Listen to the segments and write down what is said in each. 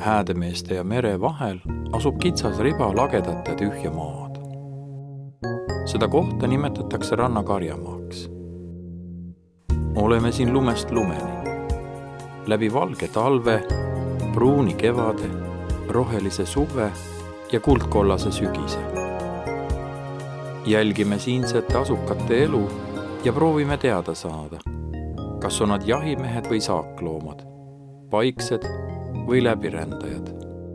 Häädemeeste ja mere vahel asub kitsas riba lagedat ja tühja maad. Seda kohta nimetatakse rannakarjamaaks. Oleme siin lumest lumeni. Läbi valge talve, pruuni kevade, rohelise suve ja kuldkollase sügise. Jälgime siinsete asukate elu ja proovime teada saada, kas on nad jahimehed või saakloomad, paiksed või läbirändajad.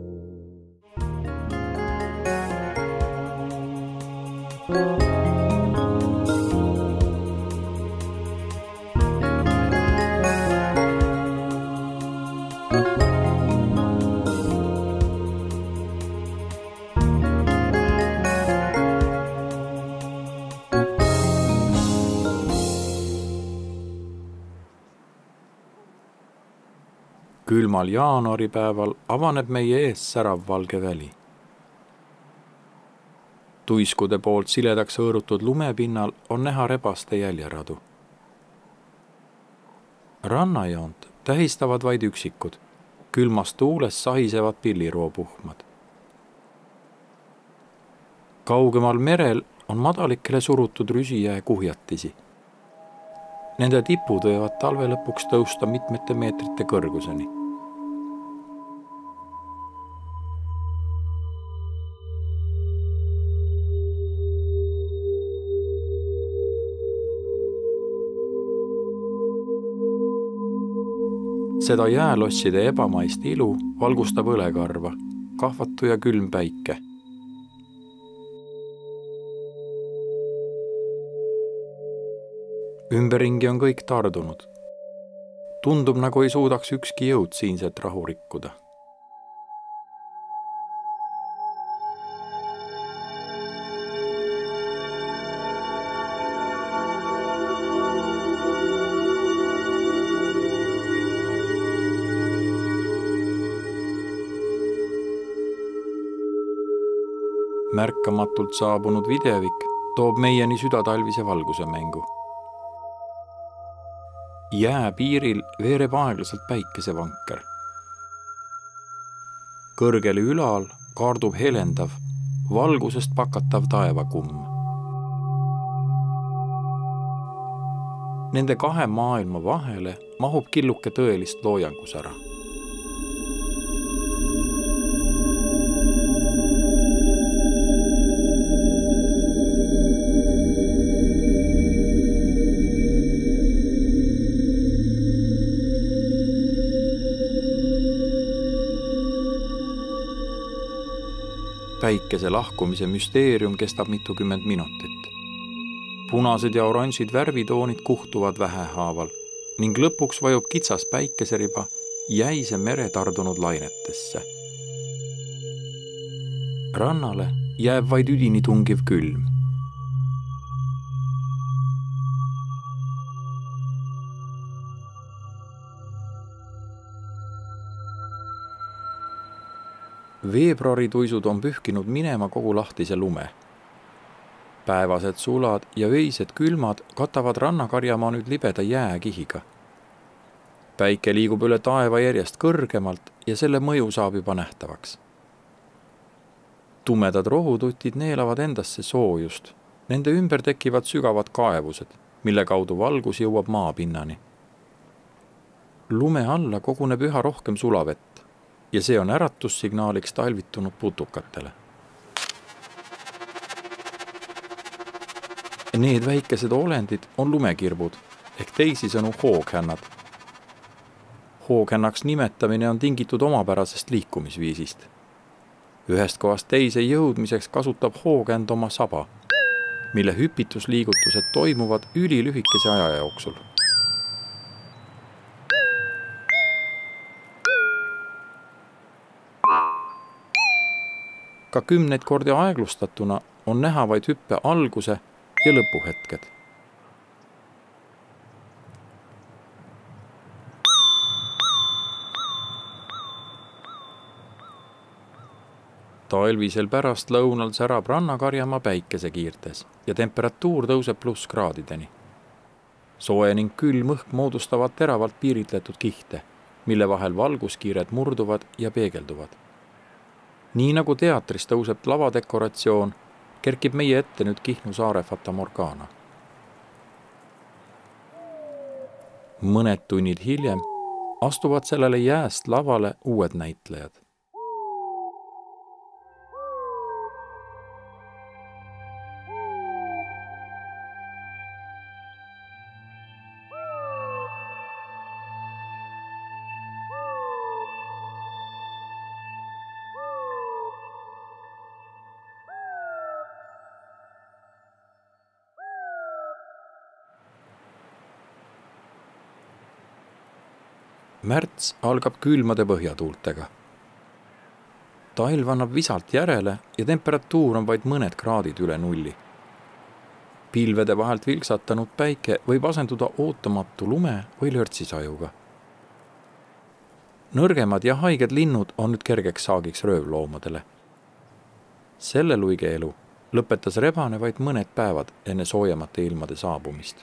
Külmal jaanuaripäeval avaneb meie ees särav valge väli. Tuiskude poolt siledaks hõõrutud lumepinnal on näha rebaste jäljeradu. Rannajoont tähistavad vaid üksikud, külmas tuules sahisevad pilliruopuhmad. Kaugemal merel on madalikele surutud rüsijää kuhjatisi. Nende tipud võivad talve lõpuks tõusta mitmete meetrite kõrguseni. Seda jäälosside ebamaist ilu valgustab õlekarva, kahvatu ja külm päike. Ümberringi on kõik tardunud. Tundub, nagu ei suudaks ükski jõud siinset rahu rikkuda. Märkamatult saabunud videvik toob meieni südatalvise valguse mängu. Jää piiril veereb aeglaselt päikesevanker. Kõrgel ülal kaardub helendav, valgusest pakatav taevakumm. Nende kahe maailma vahele mahub killuke tõelist loojangusära. Päikese lahkumise müsteerium kestab mitukümmend minutit. Punased ja oranžid värvitoonid kuhtuvad vähehaaval ning lõpuks vajub kitsas päikeseriba jäise mere tardunud lainetesse. Rannale jääb vaid üdini tungiv külm. Veebruarituisud on pühkinud minema kogu lahtise lume. Päevased sulad ja öised külmad katavad rannakarjamaa nüüd libeda jääkihiga. Päike liigub üle taeva järjest kõrgemalt ja selle mõju saab juba nähtavaks. Tumedad rohututid neelavad endasse soojust. Nende ümber tekivad sügavad kaevused, mille kaudu valgus jõuab maapinnani. Lume alla koguneb üha rohkem sulavett. Ja see on äratussignaaliks talvitunud putukatele. Need väikesed olendid on lumekirbud ehk teisisõnu hooghännad. Hooghännaks nimetamine on tingitud omapärasest liikumisviisist. Ühest kohast teise jõudmiseks kasutab hooghänd oma saba, mille hüpitusliigutused toimuvad ülilühikese aja jooksul. Ka kümneid kordi aeglustatuna on näha vaid hüppe alguse ja lõpuhetked. Talvisel pärastlõunal särab rannakarjamaa päikesekiirtes ja temperatuur tõuseb +kraadideni. Soe ning külm õhk moodustavad teravalt piiritletud kihte, mille vahel valguskiired murduvad ja peegelduvad. Nii nagu teatris tõuseb lavadekoratsioon, kerkib meie ette nüüd Kihnu saare Fata Morgana. Mõned tunnid hiljem astuvad sellele jääst lavale uued näitlejad. Märts algab külmade põhjatuultega. Talv annab visalt järele ja temperatuur on vaid mõned kraadid üle nulli. Pilvede vahelt vilksatanud päike võib asenduda ootamatu lume või lörtsisajuga. Nõrgemad ja haiged linnud on nüüd kergeks saagiks röövloomadele. Selle luige elu lõpetas rebane vaid mõned päevad enne soojemate ilmade saabumist.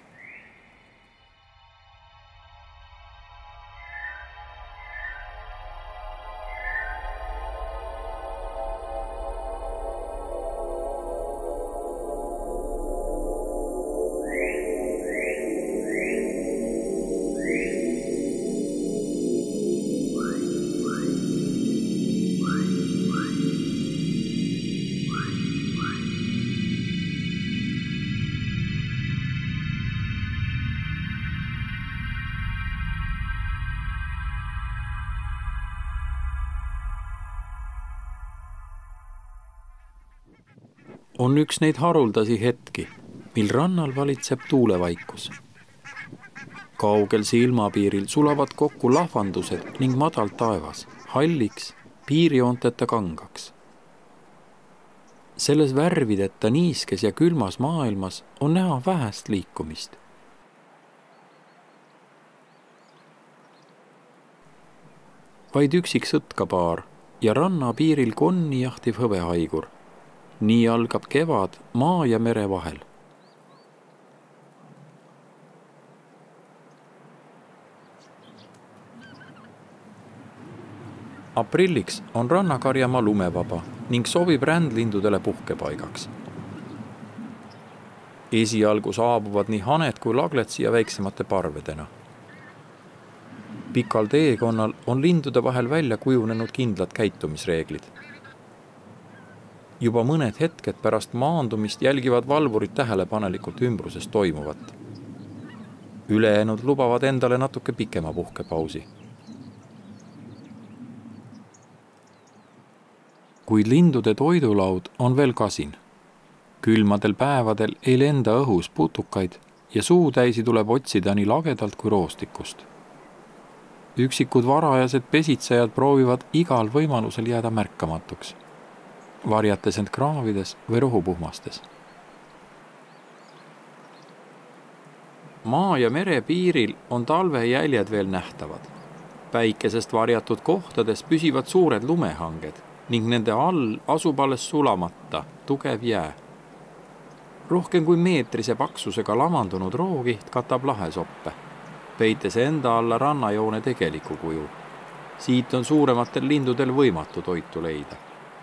On üks neid haruldasi hetki, mil rannal valitseb tuulevaikus. Kaugel silmapiiril sulavad kokku lahvandused ning madal taevas, halliks, piirjoonteta kangaks. Selles värvideta niiskes ja külmas maailmas on näha vähest liikumist. Vaid üksik sõtkapaar ja ranna piiril konni jahtiv hõbehaigur. Nii algab kevad maa ja mere vahel. Aprilliks on rannakarjamaa lumevaba ning sobib rändlindudele puhkepaigaks. Esialgu saabuvad nii haned kui lagled siia väiksemate parvedena. Pikal teekonnal on lindude vahel välja kujunenud kindlad käitumisreeglid. Juba mõned hetked pärast maandumist jälgivad valvurid tähelepanelikult ümbruses toimuvat. Ülejäänud lubavad endale natuke pikema puhkepausi. Kuid lindude toidulaud on veel kasin. Külmadel päevadel ei lenda õhus putukaid ja suutäisi tuleb otsida nii lagedalt kui roostikust. Üksikud varajased pesitsejad proovivad igal võimalusel jääda märkamatuks, varjates end kraavides või rohupuhmastes. Maa ja mere piiril on talve jäljed veel nähtavad. Päikesest varjatud kohtades püsivad suured lumehanged ning nende all asub alles sulamata tugev jää. Rohkem kui meetrise paksusega lamandunud rookiht katab lahesoppe, peites enda alla rannajoone tegeliku kuju. Siit on suurematel lindudel võimatu toitu leida.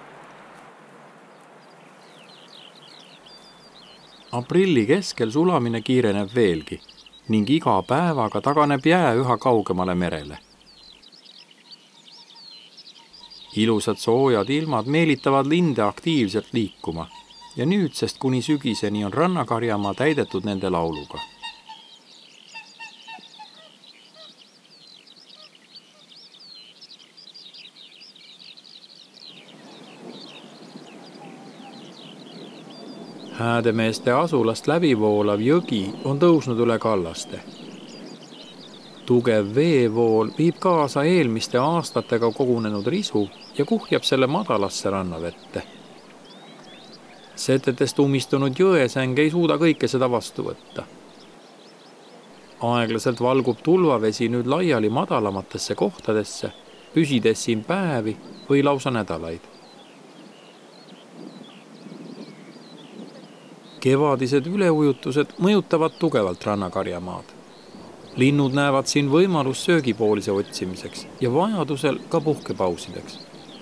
Aprilli keskel sulamine kiireneb veelgi ning iga päevaga taganeb jää üha kaugemale merele. Ilusad soojad ilmad meelitavad linde aktiivselt liikuma ja nüüdsest kuni sügiseni on rannakarjamaa täidetud nende lauluga. Häädemeeste asulast läbivoolav jõgi on tõusnud üle kallaste. Tugev veevool viib kaasa eelmiste aastatega kogunenud risu ja kuhjab selle madalasse rannavette. Setetest umistunud jõesäng ei suuda kõike seda vastu võtta. Aeglaselt valgub tulvavesi nüüd laiali madalamatesse kohtadesse, püsides siin päevi või lausa nädalaid. Kevadised üleujutused mõjutavad tugevalt rannakarjamaad. Linnud näevad siin võimalus söögipoolise otsimiseks ja vajadusel ka puhkepausideks.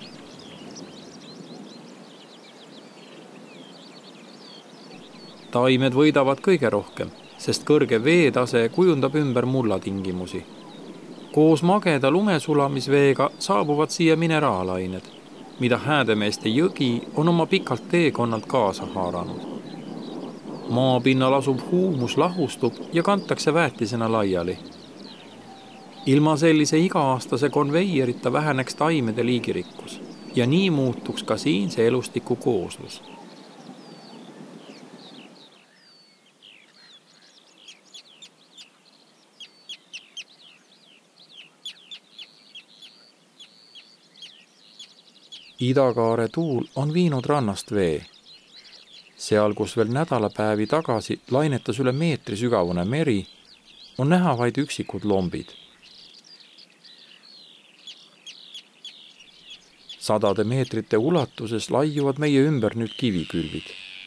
Taimed võidavad kõige rohkem, sest kõrge veetase kujundab ümber mullatingimusi. Koos mageda lumesulamisveega saabuvad siia mineraalained, mida Häädemeeste jõgi on oma pikalt teekonnalt kaasa haaranud. Maapinnal asub huumus lahustub ja kantakse väetisena laiali. Ilma sellise iga-aastase konveierita väheneks taimede liigirikkus ja nii muutuks ka siinse elustiku kooslus. Idakaare tuul on viinud rannast vee. Seal, kus veel nädalapäevi tagasi lainetas üle meetri sügavune meri, on näha vaid üksikud lombid. Sadade meetrite ulatuses laiuvad meie ümber nüüd kivikülvid.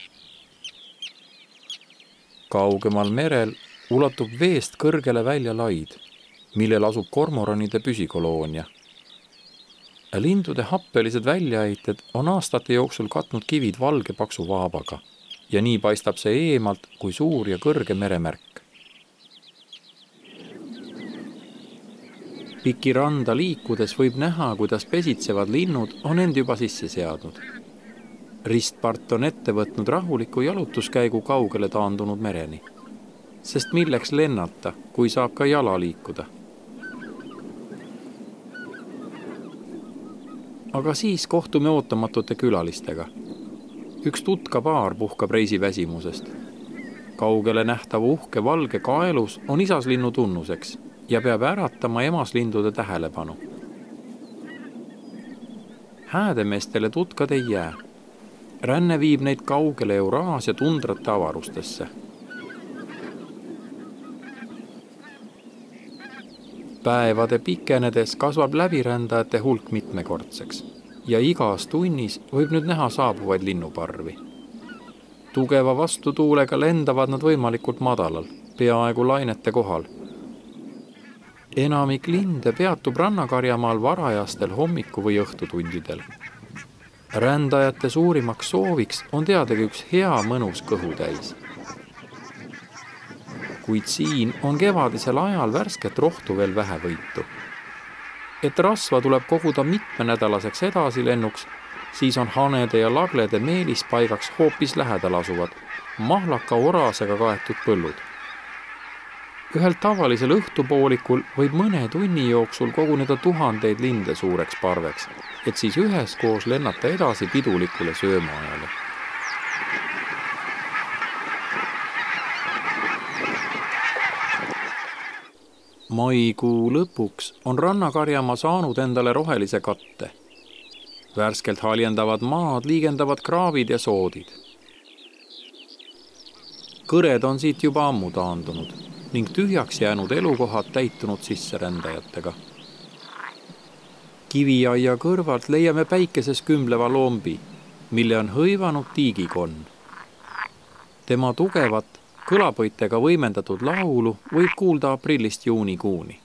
Kaugemal merel ulatub veest kõrgele välja laid, millel asub kormoranide püsikoloonia. Lindude happelised väljaheited on aastate jooksul katnud kivid valge paksu vaabaga ja nii paistab see eemalt kui suur ja kõrge meremärk. Piki randa liikudes võib näha, kuidas pesitsevad linnud on end juba sisse seadnud. Ristpart on ette võtnud rahuliku jalutuskäigu kaugele taandunud mereni, sest milleks lennata, kui saab ka jala liikuda. Aga siis kohtume ootamatute külalistega. Üks tutka paar puhkab reisiväsimusest. Kaugele nähtav uhke valge kaelus on isaslinnu tunnuseks ja peab äratama emaslindude tähelepanu. Häädemeestele tutkad ei jää. Ränne viib neid kaugele Euraasia tundrate avarustesse. Päevade pikenedes kasvab läbirändajate hulk mitmekordseks ja igas tunnis võib nüüd näha saabuvaid linnuparvi. Tugeva vastutuulega lendavad nad võimalikult madalal, peaaegu lainete kohal. Enamik linde peatub rannakarjamaal varajastel hommiku- või õhtutundidel. Rändajate suurimaks sooviks on teadagi üks hea mõnus kõhutäis. Kuid siin on kevadisel ajal värsket rohtu veel vähe võitu. Et rasva tuleb koguda mitmenädalaseks edasilennuks, siis on hanede ja laglede meelispaigaks hoopis lähedal asuvad, mahlaka orasega kaetud põllud. Ühel tavalisel õhtupoolikul võib mõne tunni jooksul koguneda tuhandeid linde suureks parveks, et siis üheskoos lennata edasi pidulikule söömaajale. Maikuu lõpuks on rannakarjamaa saanud endale rohelise katte. Värskelt haljendavad maad liigendavad kraavid ja soodid. Kõred on siit juba ammu taandunud ning tühjaks jäänud elukohad täitunud sisserändajatega. Kiviaia kõrvalt leiame päikeses kümbleva lombi, mille on hõivanud tiigikonn. Tema tugevat kõlapõitega võimendatud laulu võib kuulda aprillist juunikuuni.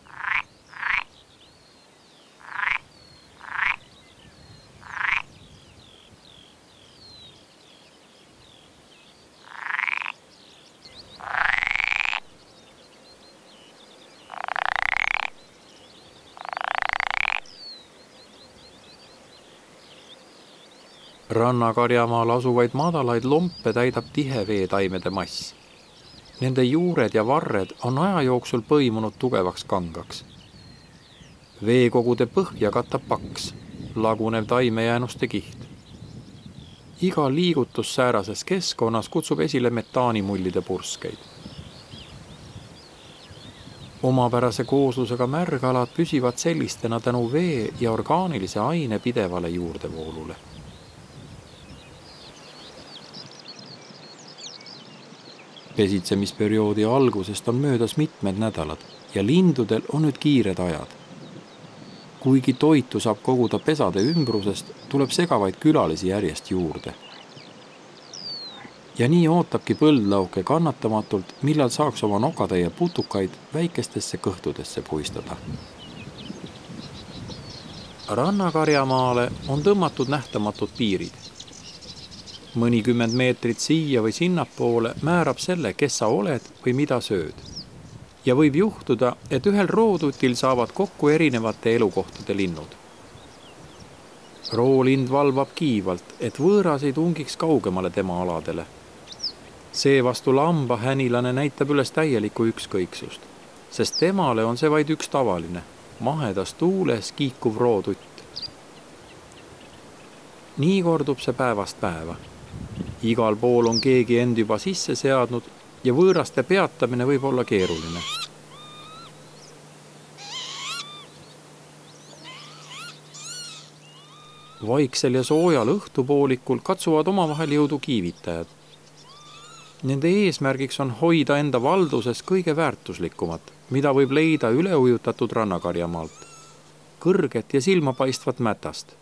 Rannakarjamaal asuvaid madalaid lompe täidab tihe veetaimede mass. Nende juured ja varred on aja jooksul põimunud tugevaks kangaks. Veekogude põhja katab paks, lagunev taimejäänuste kiht. Iga liigutus säärases keskkonnas kutsub esile metaanimullide purskeid. Omapärase kooslusega märgalad püsivad sellistena tänu vee ja orgaanilise aine pidevale juurdevoolule. Pesitsemisperioodi algusest on möödas mitmed nädalad ja lindudel on nüüd kiired ajad. Kuigi toitu saab koguda pesade ümbrusest, tuleb segavaid külalisi järjest juurde. Ja nii ootabki põldlauke kannatamatult, millal saaks oma nokatäie putukaid väikestesse kõhtudesse puistada. Rannakarjamaale on tõmmatud nähtamatud piirid. Mõnikümmend meetrit siia või sinnapoole määrab selle, kes sa oled või mida sööd. Ja võib juhtuda, et ühel rootutil saavad kokku erinevate elukohtade linnud. Roolind valvab kiivalt, et võõras ei tungiks kaugemale tema aladele. Seevastu lambahänilane näitab üles täielikku ükskõiksust, sest temale on see vaid üks tavaline, mahedas tuules kiikuv rootutt. Nii kordub see päevast päeva. Igal pool on keegi end juba sisse seadnud ja võõraste peatamine võib olla keeruline. Vaiksel ja soojal õhtupoolikul katsuvad omavahel jõudu kiivitajad. Nende eesmärgiks on hoida enda valduses kõige väärtuslikumat, mida võib leida üleujutatud rannakarjamaalt, kõrget ja silmapaistvat mätast.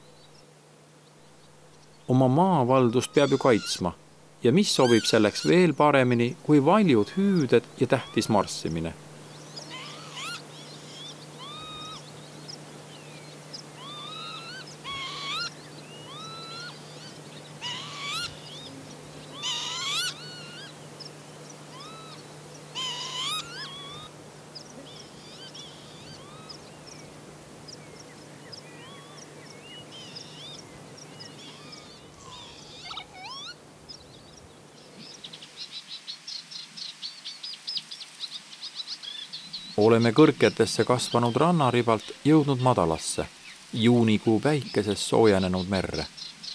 Oma maavaldust peab ju kaitsma ja mis sobib selleks veel paremini kui valjud hüüded ja tähtis marssimine. Oleme kõrketesse kasvanud rannaribalt jõudnud madalasse, juunikuu päikeses soojenenud merre.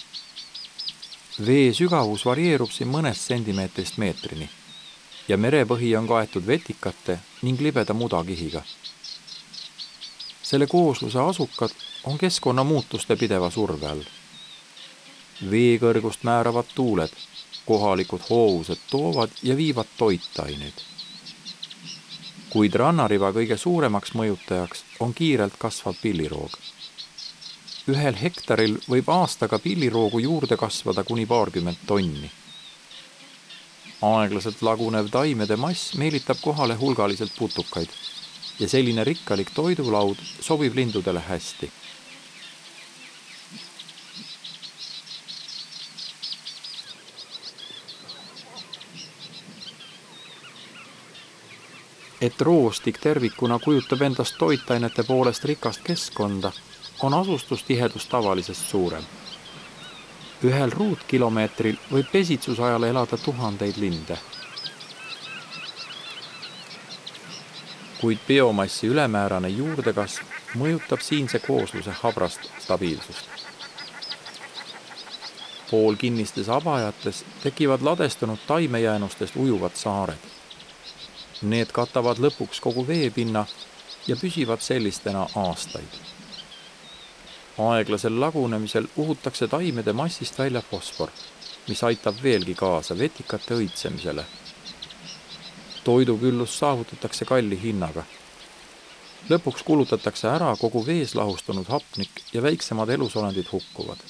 Vee sügavus varieerub siin mõnest sentimeetrist meetrini ja merepõhi on kaetud vetikate ning libeda mudakihiga. Selle koosluse asukad on keskkonnamuutuste pideva surve all. Veekõrgust määravad tuuled, kohalikud hoovused toovad ja viivad toitaineid. Kuid rannariba kõige suuremaks mõjutajaks on kiirelt kasvav pilliroog. Ühel hektaril võib aastaga pilliroogu juurde kasvada kuni 20 tonni. Aeglaselt lagunev taimede mass meelitab kohale hulgaliselt putukaid ja selline rikkalik toidulaud sobib lindudele hästi. Et roostik tervikuna kujutab endast toitainete poolest rikast keskkonda, on asustustihedus tavalisest suurem. Ühel ruutkilomeetril võib pesitsusajal elada 1000 linde. Kuid biomassi ülemäärane juurdekasv mõjutab siinse koosluse habrast stabiilsust. Poolkinnistes abajates tekivad ladestunud taimejäänustest ujuvad saared. Need katavad lõpuks kogu veepinna ja püsivad sellistena aastaid. Aeglasel lagunemisel uhutakse taimede massist välja fosfor, mis aitab veelgi kaasa vetikate õitsemisele. Toiduküllus saavutatakse kalli hinnaga. Lõpuks kulutatakse ära kogu vees lahustunud hapnik ja väiksemad elusolendid hukkuvad.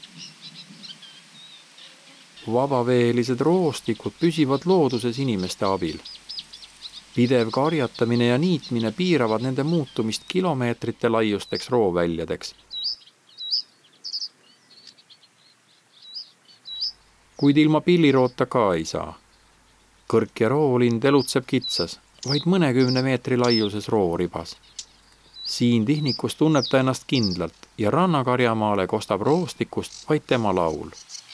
Vabaveelised roostikud püsivad looduses inimeste abil. Pidev karjatamine ja niitmine piiravad nende muutumist kilomeetrite laiusteks rooväljadeks. Kuid ilma pilliroota ka ei saa. Kõrk ja roolind elutseb kitsas, vaid mõnekümne meetri laiuses rooribas. Siin tihnikus tunneb ta ennast kindlalt ja rannakarjamaale kostab roostikust vaid tema laul.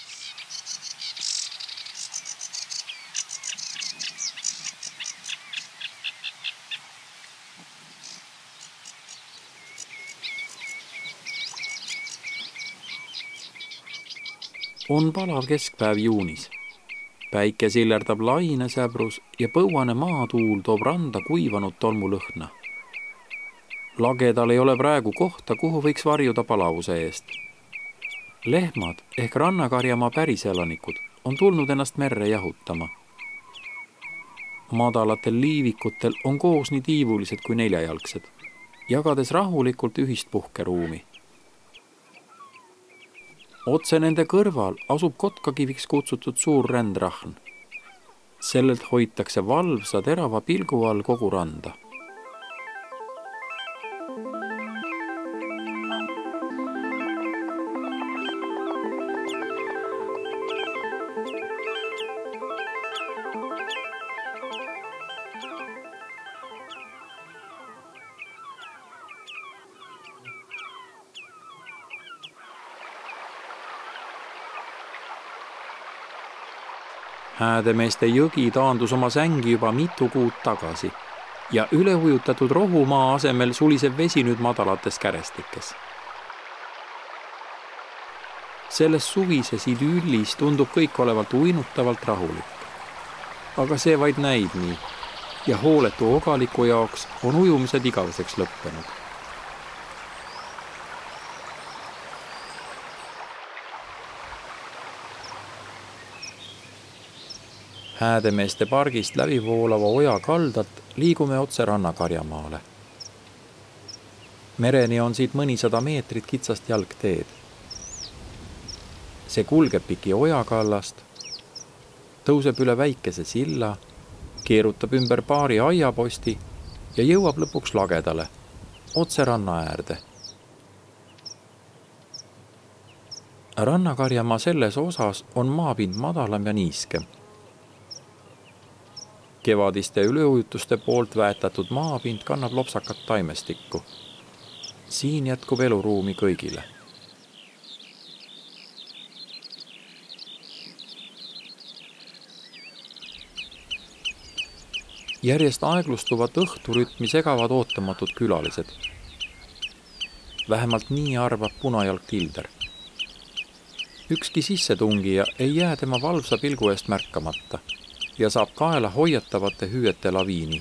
On palav keskpäev juunis. Päike sillerdab lainesäbrus ja põuane maatuul toob randa kuivanud tolmulõhna. Lagedal ei ole praegu kohta, kuhu võiks varjuda palavuse eest. Lehmad ehk rannakarjamaa päriselanikud on tulnud ennast merre jahutama. Madalatel liivikutel on koos nii tiivulised kui neljajalgsed, jagades rahulikult ühist puhkeruumi. Otse nende kõrval asub Kotkakiviks kutsutud suur rändrahn, Sellelt hoitakse valvsa terava pilgu all kogu randa. Häädemeeste jõgi taandus oma sängi juba mitu kuud tagasi ja üleujutatud rohumaa asemel suliseb vesi nüüd madalates kärestikes. Selles suvises idüllis tundub kõik olevat uinutavalt rahulik. Aga see vaid näib nii ja hooletu ogaliku jaoks on ujumised igaveseks lõppenud. Häädemeeste pargist läbi voolava oja kaldalt liigume otse rannakarjamaale. Mereni on siit mõnisada meetrit kitsast jalgteed. See kulgeb piki ojakallast, tõuseb üle väikese silla, keerutab ümber paari aiaposti ja jõuab lõpuks lagedale, otse ranna äärde. Rannakarjamaa selles osas on maapind madalam ja niiskem. Kevadiste üleujutuste poolt väetatud maapind kannab lopsakat taimestikku. Siin jätkub eluruumi kõigile. Järjest aeglustuvat õhturütmi segavad ootamatud külalised. Vähemalt nii arvab punajalg Tilder. Ükski sissetungija ei jää tema valvsa pilgu eest märkamata ja saab kaela hoiatavate hüüete laviini.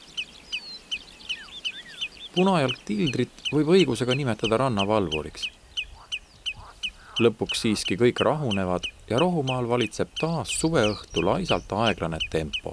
Punajalg Tildrit võib õigusega nimetada rannavalvuriks. Lõpuks siiski kõik rahunevad ja rohumaal valitseb taas suveõhtu laisalt aeglane tempo.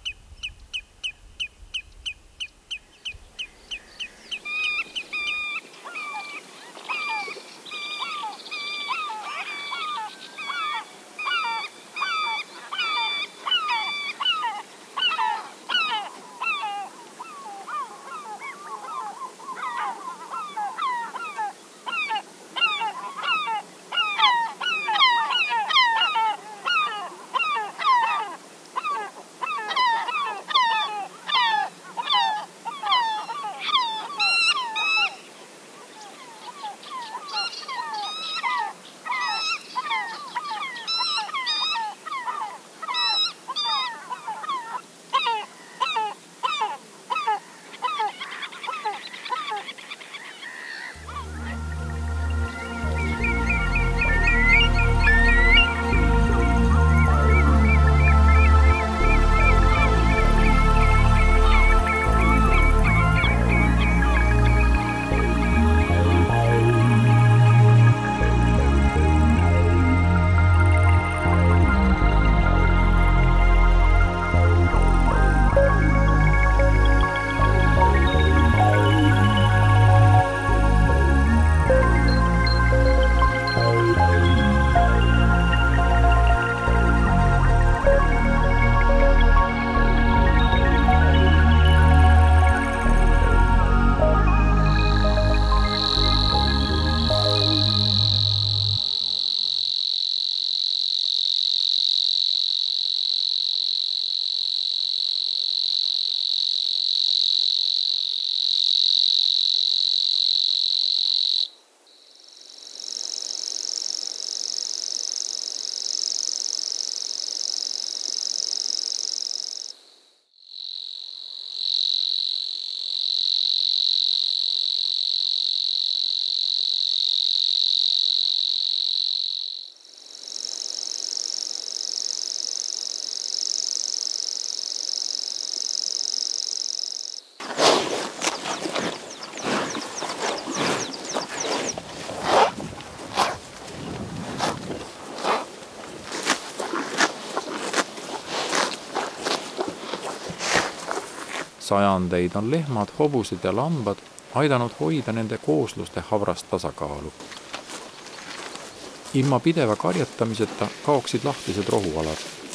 Sajandeid on lehmad, hobused ja lambad aidanud hoida nende koosluste havrast tasakaalu. Ilma pideva karjatamiseta kaoksid lahtised rohualad.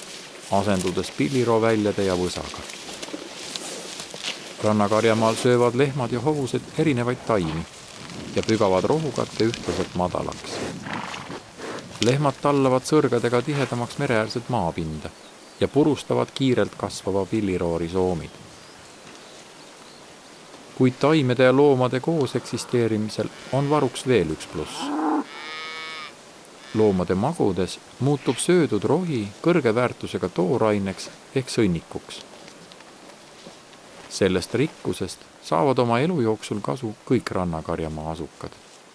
asendudes pillirooväljade ja võsaga. Rannakarjamaal söövad lehmad ja hobused erinevaid taimi ja pügavad rohukatte ühtlaselt madalaks. Lehmad tallavad sõrgadega tihedamaks mereäärset maapinda ja purustavad kiirelt kasvava pilliroori soomid. Kuid taimede ja loomade koos eksisteerimisel on varuks veel üks pluss. Loomade magudes muutub söödud rohi kõrge väärtusega tooraineks ehk sõnnikuks. Sellest rikkusest saavad oma elu jooksul kasu kõik rannakarjamaa asukad.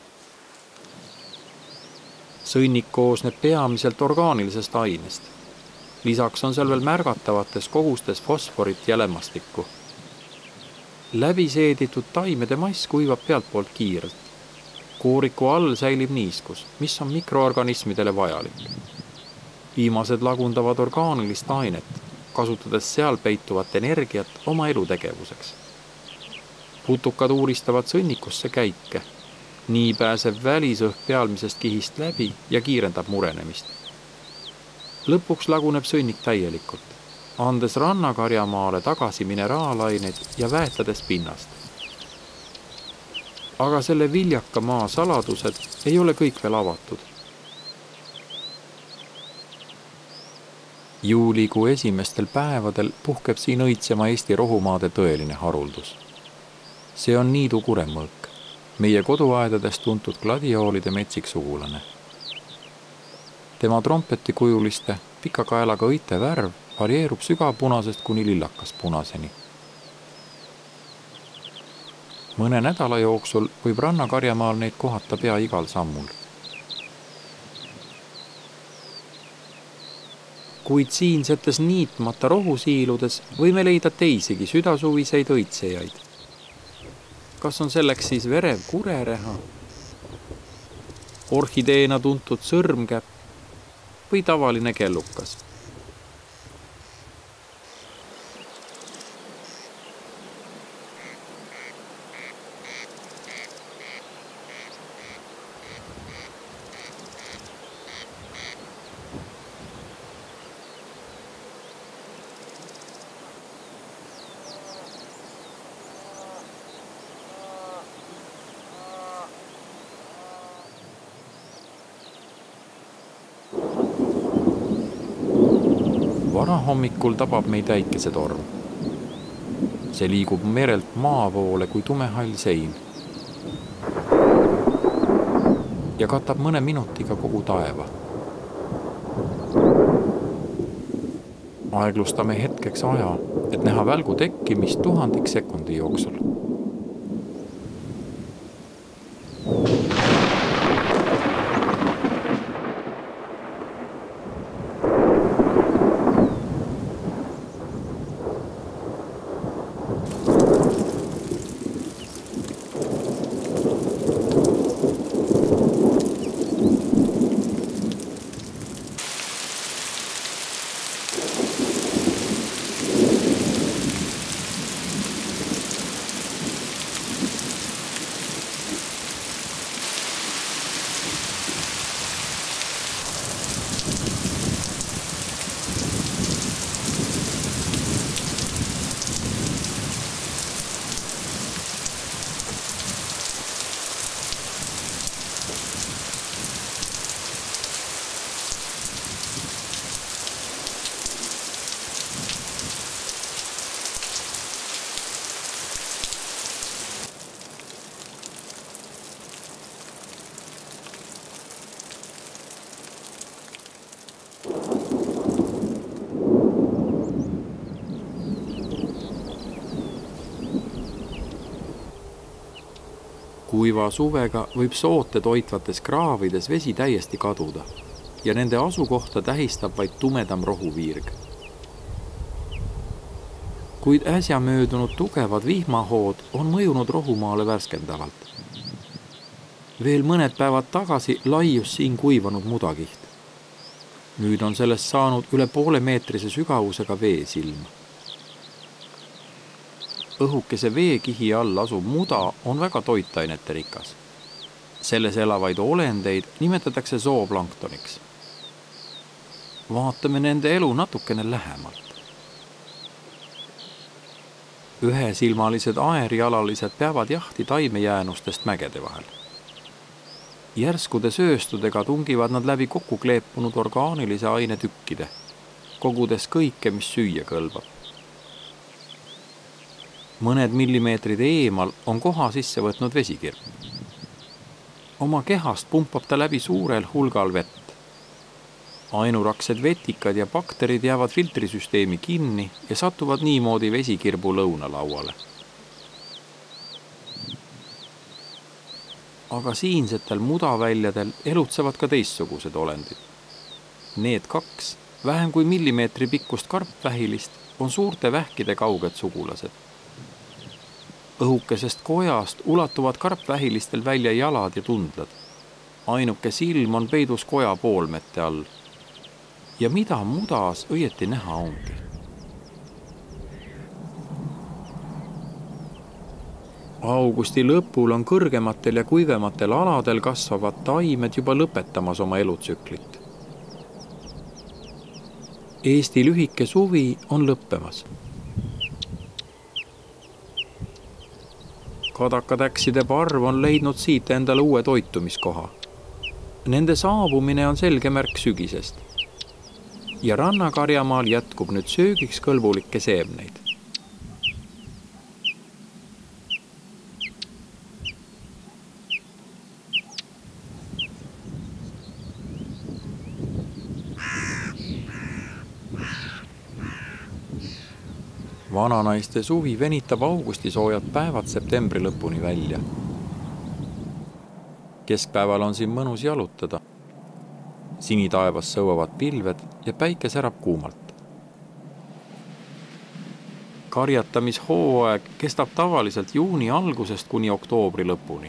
Sõnnik koosneb peamiselt orgaanilisest ainest. Lisaks on seal veel märgatavates kogustes fosforit ja lämmastikku. Läbiseeditud taimede mass kuivab pealtpoolt kiirelt. Kooriku all säilib niiskus, mis on mikroorganismidele vajalik. Viimased lagundavad orgaanilist ainet, kasutades seal peituvat energiat oma elutegevuseks. Putukad uuristavad sõnnikusse käike. Nii pääseb välisõhk pealmisest kihist läbi ja kiirendab murenemist. Lõpuks laguneb sõnnik täielikult, andes rannakarjamaale tagasi mineraalaineid ja väetades pinnast. Aga selle viljaka maa saladused ei ole kõik veel avatud. Juulikuu esimestel päevadel puhkeb siin õitsema Eesti rohumaade tõeline haruldus. See on niidu kuremõõk, meie koduaedades tuntud gladioolide metsik sugulane. Tema trompetikujuliste pika kaelaga õite värv varieerub sügavpunasest kuni lillakaspunaseni. Mõne nädala jooksul võib rannakarjamaal neid kohata pea igal sammul. Kuid siinsetes niitmata rohusiiludes võime leida teisigi südasuviseid õitsejaid. Kas on selleks siis verev kurereha, orhideena tuntud sõrmkäpp või tavaline kellukas? Varahommikul tabab meid äikesetorm. See liigub merelt maa poole kui tumehall sein ja katab mõne minutiga kogu taeva. Aeglustame hetkeks aja, et näha välgu tekkimist 1000 sekundi jooksul. Kuiva suvega võib soote toitvates kraavides vesi täiesti kaduda ja nende asukohta tähistab vaid tumedam rohuviirg. Kuid äsja möödunud tugevad vihmahood on mõjunud rohumaale värskendavalt. Veel mõned päevad tagasi laius siin kuivanud mudakiht. Nüüd on sellest saanud üle poolemeetrise sügavusega veesilm. Õhukese veekihi all asuv muda on väga toitainete rikas. Selles elavaid olendeid nimetatakse zooplanktoniks. vaatame nende elu natukene lähemalt. Ühesilmalised aerialalised peavad jahti taimejäänustest mägede vahel. Järskude sööstudega tungivad nad läbi kokku kleepunud orgaanilise aine tükkide, kogudes kõike, mis süüa kõlbab. Mõned millimeetrid eemal on koha sisse võtnud vesikirp. Oma kehast pumpab ta läbi suurel hulgal vett. Ainuraksed vetikad ja bakterid jäävad filtrisüsteemi kinni ja satuvad niimoodi vesikirbu lõunalauale. Aga siinsetel mudaväljadel elutsevad ka teistsugused olendid. Need 2 vähem kui millimeetri pikkust karpvähilist on suurte vähkide kauged sugulased. Õhukesest kojast ulatuvad karpvähilistel välja jalad ja tundlad. Ainuke silm on peidus koja poolmete all. Ja mida mudas õieti näha ongi? Augusti lõpul on kõrgematel ja kuivematel aladel kasvavad taimed juba lõpetamas oma elutsüklit. Eesti lühike suvi on lõppemas. Kadakatäkside parv on leidnud siit endale uue toitumiskoha. Nende saabumine on selge märk sügisest. Ja rannakarjamaal jätkub nüüd söögiks kõlbulikke seemneid. Vananaiste suvi venitab augustisoojad päevad septembri lõpuni välja. Keskpäeval on siin mõnus jalutada. Sinitaevas sõuavad pilved ja päike särab kuumalt. Karjatamishooaeg kestab tavaliselt juuni algusest kuni oktoobri lõpuni.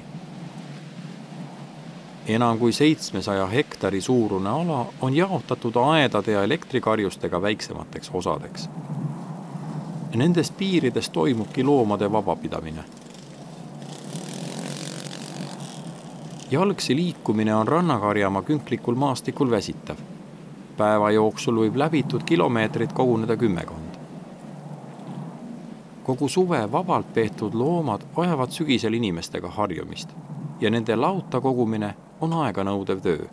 Enam kui 700 hektari suurune ala on jaotatud aedade ja elektrikarjustega väiksemateks osadeks. Nendes piirides toimubki loomade vabapidamine. Jalgsi liikumine on rannakarjamaa künklikul maastikul väsitav. Päeva jooksul võib läbitud kilomeetrid koguneda 10. Kogu suve vabalt peetud loomad vajavad sügisel inimestega harjumist ja nende lauta kogumine on aeganõudev töö.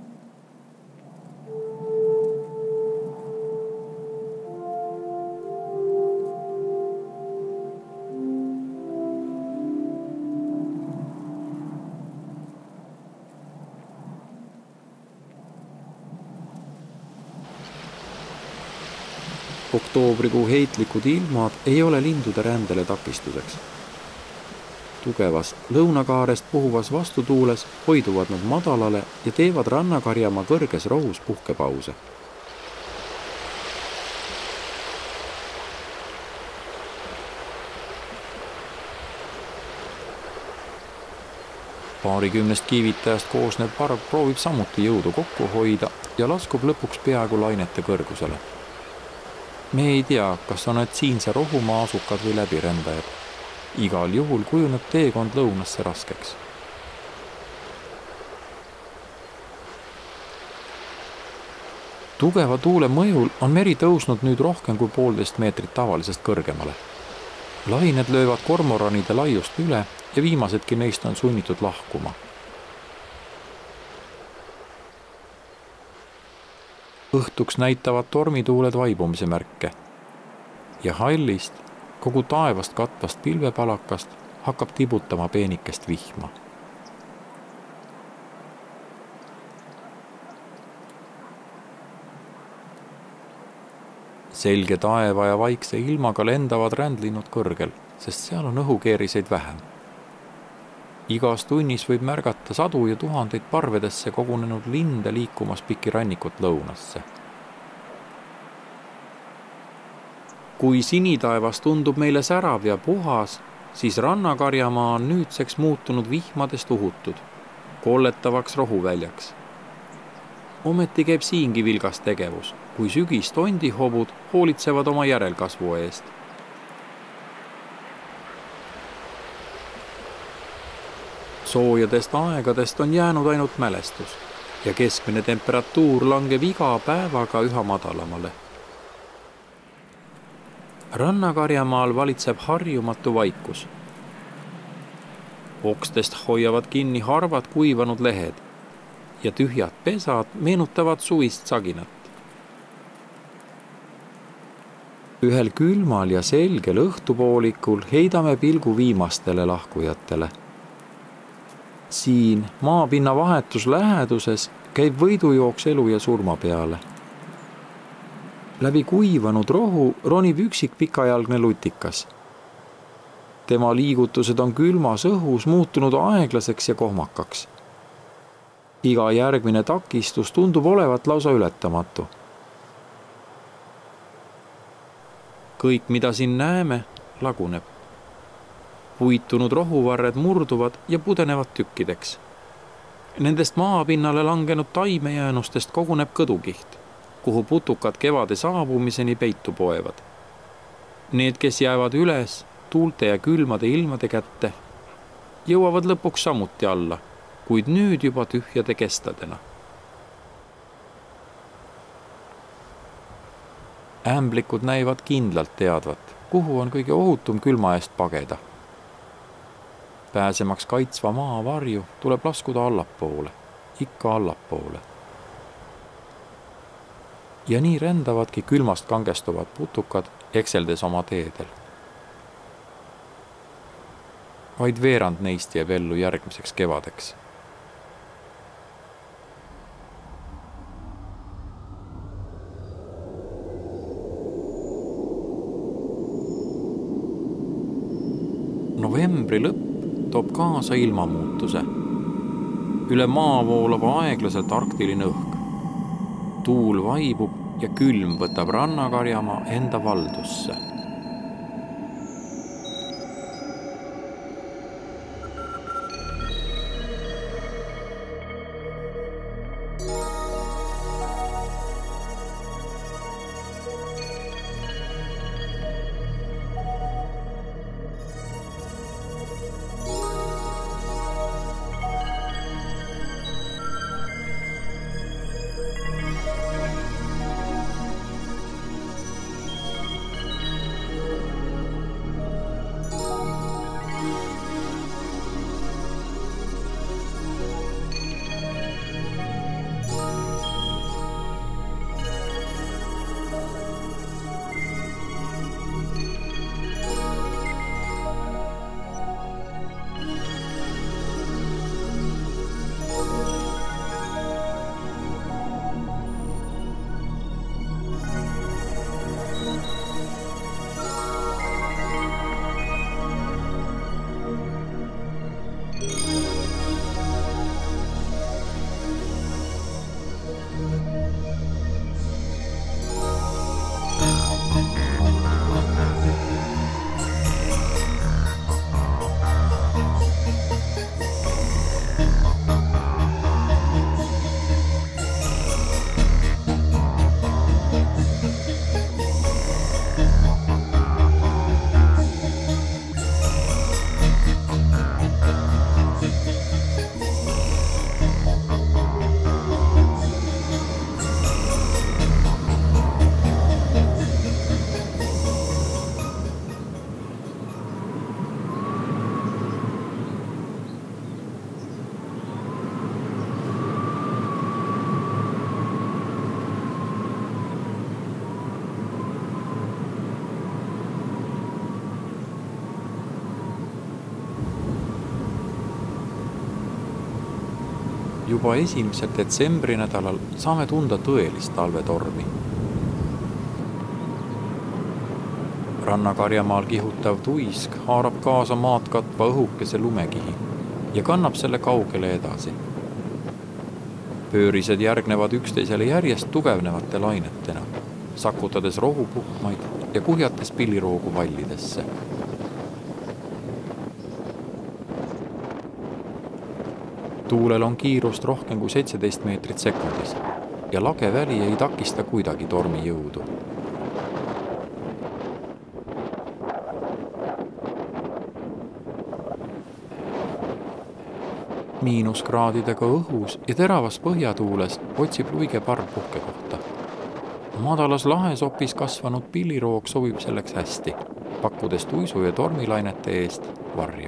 Oktoobrikuu heitlikud ilmad ei ole lindude rändele takistuseks. Tugevas lõunakaarest puhuvas vastutuules hoiduvad nad madalale ja teevad rannakarjamaa kõrges rohus puhkepause. Paarikümnest kiivitajast koosnev parv proovib samuti jõudu kokku hoida ja laskub lõpuks peaaegu lainete kõrgusele. Me ei tea, kas on need siinse rohumaa asukad või läbirändajad. Igal juhul kujuneb teekond lõunasse raskeks. Tugeva tuule mõjul on meri tõusnud nüüd rohkem kui 1,5 meetrit tavalisest kõrgemale. Lained löövad kormoranide laiust üle ja viimasedki neist on sunnitud lahkuma. Õhtuks näitavad tormituuled vaibumise märke ja hallist, kogu taevast katvast pilvepalakast hakkab tibutama peenikest vihma. Selge taeva ja vaikse ilmaga lendavad rändlinud kõrgel, sest seal on õhukeeriseid vähem. Igas tunnis võib märgata 100 ja 1000 parvedesse kogunenud linde liikumas piki rannikut lõunasse. Kui sinitaevas tundub meile särav ja puhas, siis rannakarjamaa on nüüdseks muutunud vihmadest uhutud, kolletavaks rohuväljaks. Ometi käib siingi vilgas tegevus, kui sügis tondihobud hoolitsevad oma järelkasvu eest. Soojadest aegadest on jäänud ainult mälestus. ja keskmine temperatuur langeb iga päevaga üha madalamale. Rannakarjamaal valitseb harjumatu vaikus. Okstest hoiavad kinni harvad kuivanud lehed ja tühjad pesad meenutavad suvist saginat. Ühel külmal ja selgel õhtupoolikul heidame pilgu viimastele lahkujatele. Siin maapinna vahetus läheduses käib võidujooks elu ja surma peale. Läbi kuivanud rohu ronib üksik pikajalgne lutikas. Tema liigutused on külmas õhus muutunud aeglaseks ja kohmakaks. Iga järgmine takistus tundub olevat lausa ületamatu. Kõik, mida siin näeme, laguneb. Puitunud rohuvarred murduvad ja pudenevad tükkideks. Nendest maapinnale langenud taimejäänustest koguneb kõdukiht, kuhu putukad kevade saabumiseni peitu poevad. Need, kes jäävad üles tuulte ja külmade ilmade kätte, jõuavad lõpuks samuti alla, kuid nüüd juba tühjade kestadena. Ämblikud näivad kindlalt teadvat, kuhu on kõige ohutum külma eest pageda. Pääsemaks kaitsva maa varju tuleb laskuda allapoole, ikka allapoole. Ja nii rändavadki külmast kangestuvad putukad ekseldes oma teedel. Vaid veerand neist jääb ellu järgmiseks kevadeks. Novembri lõpp toob kaasa ilmamuutuse. Üle maa voolab aeglaselt arktiline õhk. Tuul vaibub ja külm võtab Rannakarjamaa enda valdusse. Juba esimesel detsembri nädalal saame tunda tõelist talvetormi. Rannakarjamaal kihutav tuisk haarab kaasa maad katva õhukese lumekihi ja kannab selle kaugele edasi. Pöörised järgnevad üksteisele järjest tugevnevate lainetena, sakutades rohupuhmaid ja kuhjates pilliroogu vallidesse. Tuulel on kiirust rohkem kui 17 meetrit sekundis ja lage väli ei takista kuidagi tormi jõudu. miinuskraadidega õhus ja teravas põhjatuules otsib luigeparv puhkekohta. Madalas lahesopis kasvanud pilliroog sobib selleks hästi, pakkudes tuisu ja tormilainete eest varju.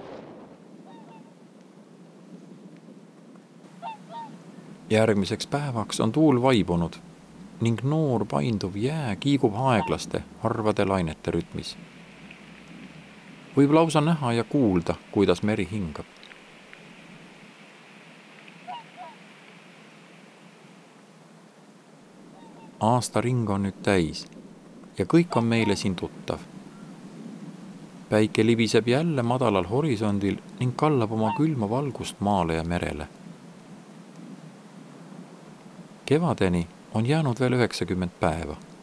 Järgmiseks päevaks on tuul vaibunud ning noor painduv jää kiigub aeglaste, harvade lainete rütmis. Võib lausa näha ja kuulda, kuidas meri hingab. Aastaring on nüüd täis ja kõik on meile siin tuttav. Päike libiseb jälle madalal horisondil ning kallab oma külma valgust maale ja merele. Kevadeni on jäänud veel 90 päeva.